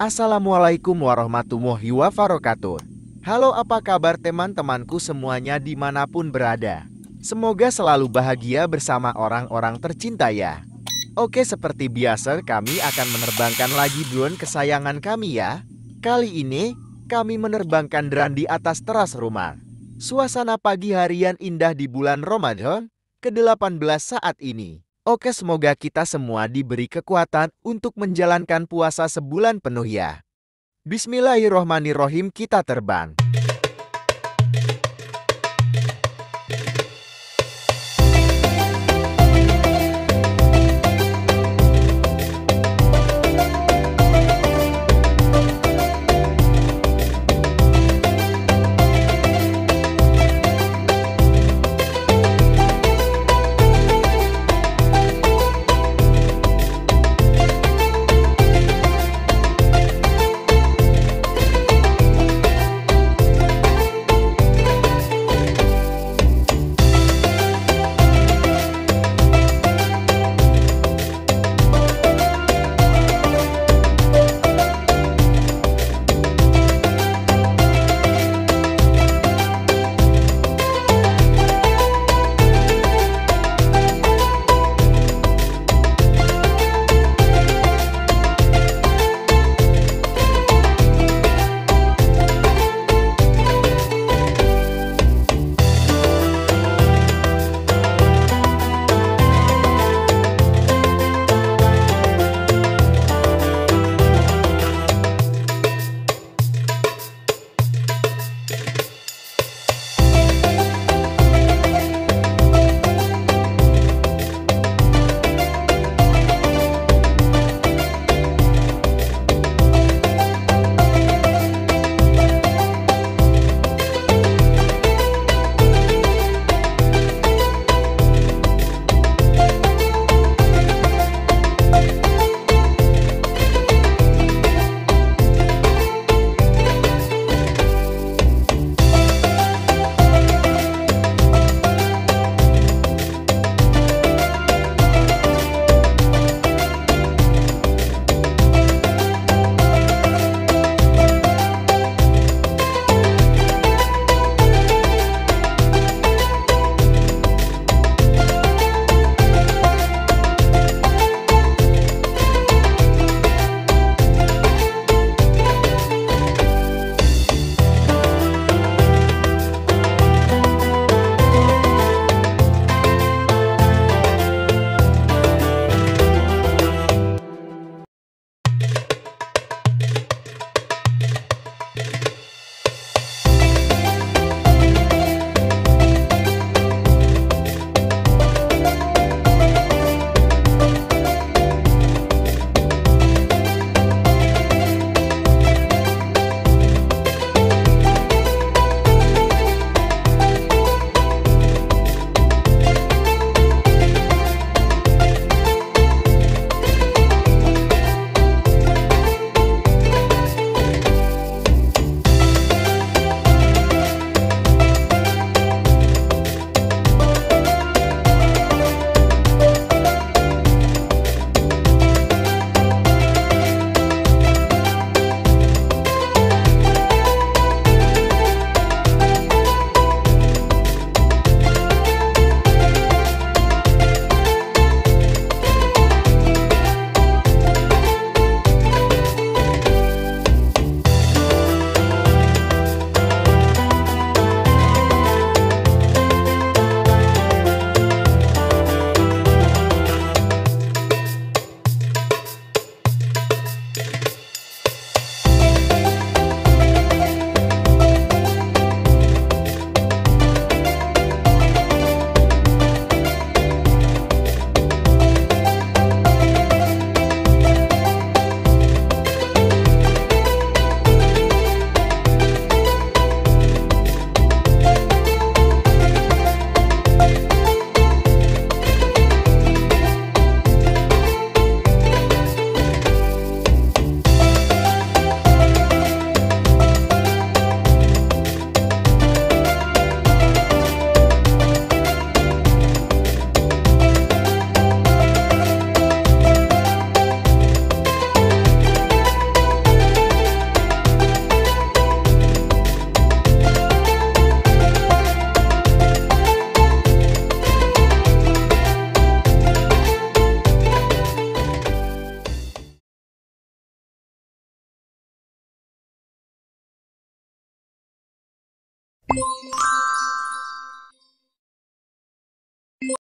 Assalamualaikum warahmatullahi wabarakatuh. Halo, apa kabar teman-temanku semuanya dimanapun berada? Semoga selalu bahagia bersama orang-orang tercinta ya. Oke, seperti biasa kami akan menerbangkan lagi drone kesayangan kami ya. Kali ini, kami menerbangkan drone di atas teras rumah. Suasana pagi harian indah di bulan Ramadan ke-18 saat ini. Oke, semoga kita semua diberi kekuatan untuk menjalankan puasa sebulan penuh ya. Bismillahirrohmanirrohim, kita terbang.